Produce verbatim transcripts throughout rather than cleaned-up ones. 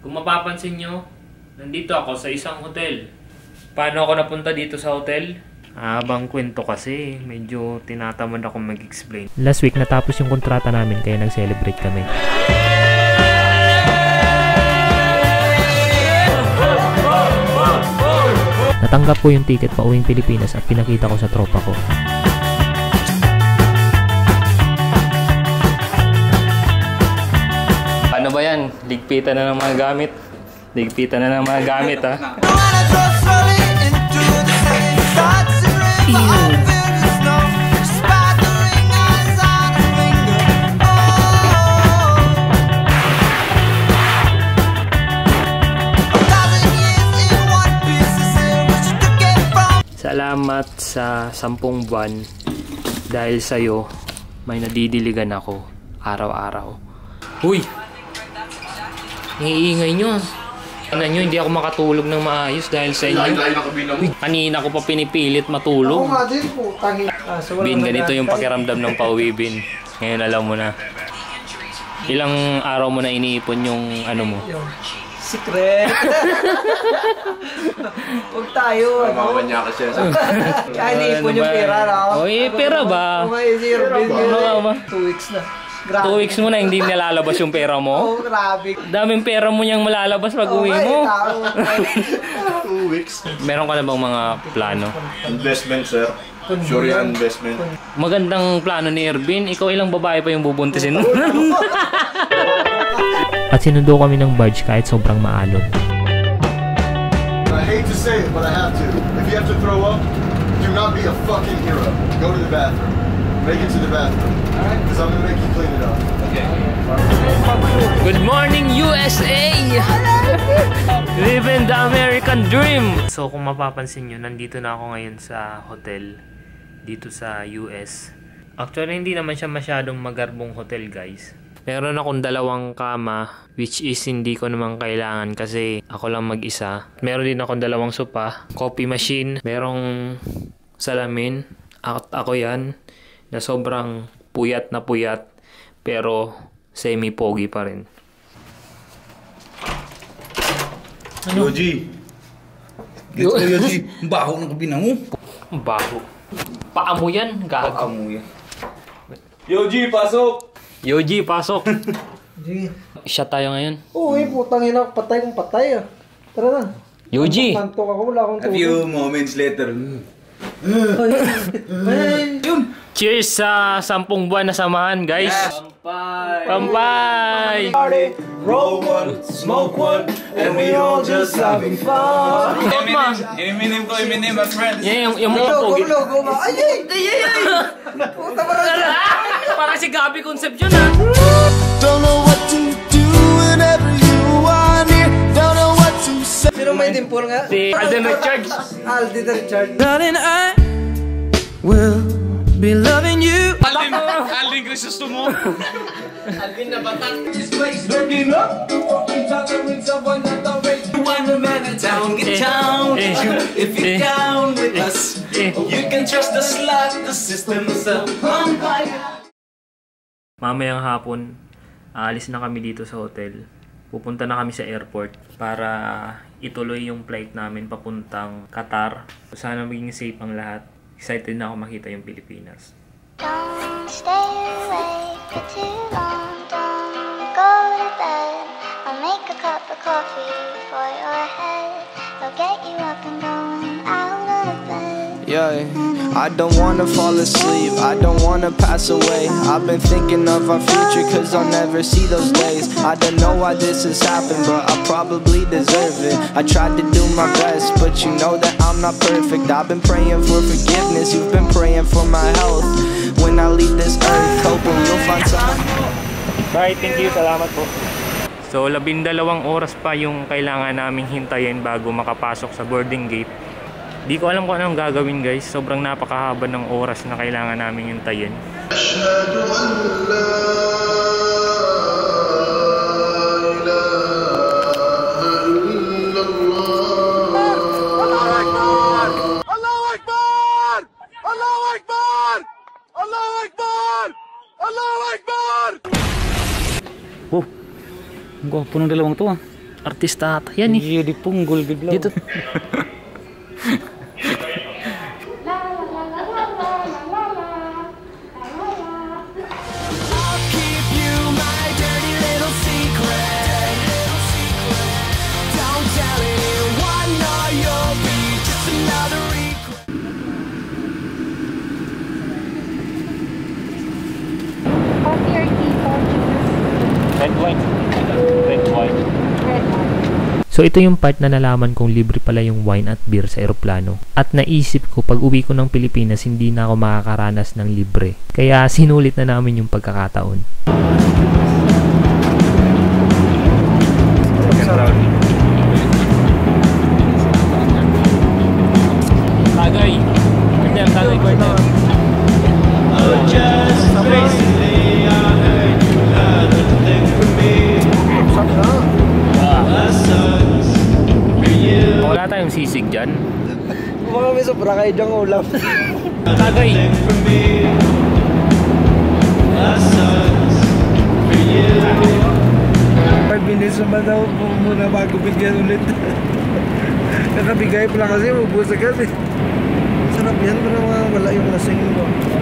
Kung mapapansin nyo, nandito ako sa isang hotel. Paano ako napunta dito sa hotel? Habang kwento kasi, medyo tinatamad ako mag-explain. Last week natapos yung kontrata namin kaya nag-celebrate kami. Natanggap ko yung ticket pa uwing Pilipinas at pinakita ko sa tropa ko. Ano ba yan? Ligpitan na ng mga gamit. Ligpitan na ng mga gamit, ha? Salamat sa sampung buwan. Dahil sa'yo, may nadidiligan ako araw-araw. Uy! Iingay nyo. Tingnan nyo, hindi ako makatulog ng maayos dahil sa inyo. Uy, kanina ko pa pinipilit matulog. Ako nga din po, tangi. Ah, so Bin, ganito yung pakiramdam ng pauwi, Bin. Ngayon alam mo na. Ilang araw mo na iniipon yung ano mo? Yung secret. Huwag tayo. Mamanya ka siya. Kaya iniipon yung pera, no? Oy, pera ba? Okay, sir. Ano ba? Two weeks na. Grabe. Two weeks mo na hindi nalalabas yung pera mo? Oh, grabe. Daming pera mo niyang malalabas pag uwi Okay, mo. tao. Two weeks. Meron ka na bang mga plano? Investment, sir. Sure yung investment. Magandang plano ni Ervin. Ikaw ilang babae pa yung bubuntisin mo? At sinundo kami ng barge kahit sobrang maalon. I hate to say it, but I have to. If you have to throw up, do not be a fucking hero. Go to the bathroom. Make it to the bathroom. Alright? Because I'm gonna make you clean it up. Okay. Good morning, U S A! Living the American dream! So kung mapapansin nyo, nandito na ako ngayon sa hotel dito sa U S. Actually, hindi naman siya masyadong magarbong hotel, guys. Meron akong dalawang kama, which is hindi ko naman kailangan kasi ako lang mag-isa. Meron din akong dalawang sopa, coffee machine, merong salamin. At ako yan, na sobrang puyat na puyat, pero semi-pogi pa rin. Ano? Yoji! Get ko, Yoji! Ang baho ng kabina mo! Ang baho. Paa mo yan, gago. Paa mo yan. Yoji, pasok! Yoji, pasok! G. Shot tayo ngayon. Uy, putang ina, patay kong patay ah. Tara na. Yoji! Tanto ako, wala akong A few moments later. Ay, yun. Cheers sa sampung buwan na samahan, guys! Pampay! Pampay! Roll one, smoke one, and we all just having fun. Iminim ko, iminim, my friends. Yan, yung, yung mga Logo, pogi. logo, ma. Ay, ay, ay, ay, ay. Puta ba rin? Parang si Gabi Concepcion, ha? Don't know what to do whenever you are near. Don't know what to say. Sino may dimple nga? Si Alden Richards. Alden Richards. Darling, I will be loving you. Alvin, Alvin Crisostomo. Alvin na batang. Looking up, intolerance of another race. One man in town, get down. If you're down with us, you can trust us like the system's on fire. Mamayang hapon, aalis na kami dito sa hotel. Pupunta na kami sa airport para ituloy yung flight namin papuntang Qatar. Sana maging safe ang lahat. Excited na ako makita yung Pilipinas. Don't stay awake for too long. Don't go to bed. I'll make a cup of coffee for your head. I'll get you up and going out of bed. Yeah, I don't wanna fall asleep, I don't wanna pass away. I've been thinking of our future cause I'll never see those days. I don't know why this has happened, but I probably deserve it. I tried to do my best, but you know that I'm not perfect. I've been praying for forgiveness, you've been praying for my health. When I leave this earth, hoping you'll find someone. Bye, thank you, salamat po. So, labindalawang oras pa yung kailangan naming hintayin bago makapasok sa boarding gate. Di ko alam kung anong gagawin, guys. Sobrang napakahaba ng oras na kailangan naming hintayin. Allahu Akbar! Allahu Akbar! Allahu Akbar! Allahu Akbar! Oh, ang gwapo ng dalawang to ah. artista ata yan eh. Hindi di punggol bigla. Dito. Coffee or tea or juice? Red wine. Red wine. Red wine. So ito yung part na nalaman kong libre pala yung wine at beer sa eroplano. At naisip ko pag uwi ko ng Pilipinas hindi na ako makakaranas ng libre. Kaya sinulit na namin yung pagkakataon. Tagay. Ito yung tagay ko ito. Wala tayong sisig dyan. Baka may sobra kayo dyang ulam. Tagay. five minutes naman daw muna bago bigyan ulit. Nakabigay pala kasi, ubus agad eh. Sarap yan, pero wala yung lasing mo.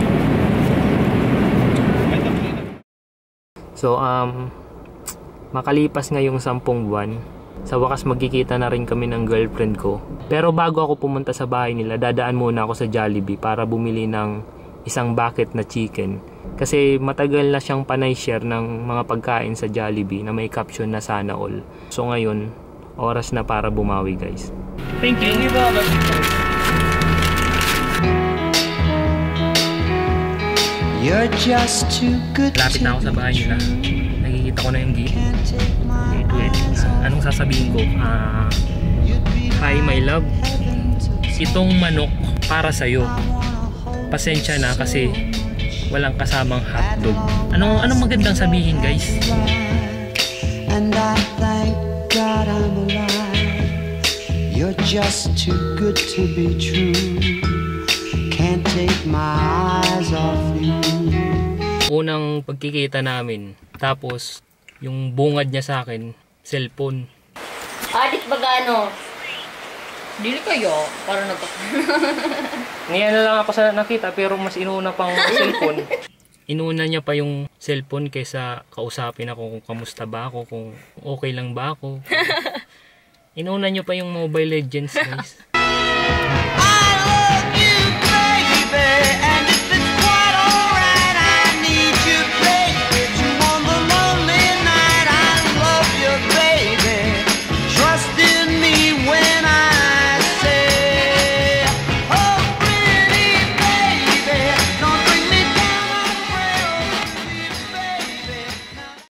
So, um, makalipas ngayong sampung buwan, sa wakas magkikita na rin kami ng girlfriend ko. Pero bago ako pumunta sa bahay nila, dadaan muna ako sa Jollibee para bumili ng isang bucket na chicken. Kasi matagal na siyang panay share ng mga pagkain sa Jollibee na may caption na sana all. So ngayon, oras na para bumawi guys. Thank you. You're just too good. Lapit na ako sa bahay nila. Nakikita ko na yung gate. Wait, wait. Uh, anong sasabihin ko? Uh, Hi, my love. Itong manok para sa'yo. Pasensya na kasi walang kasamang hotdog. Anong, anong magandang sabihin, guys? And I thank God I'm alive. You're just too good to be true. Can't take my eyes off you. Unang pagkikita namin. Tapos, yung bungad niya sa akin, cellphone. Adik ba gano? Dili kayo, parang nag- Ngayon na lang ako sa nakita pero mas inuna pang cellphone. Inuna niya pa yung cellphone kaysa kausapin ako kung kamusta ba ako, kung okay lang ba ako. Inuna niya pa yung Mobile Legends, guys.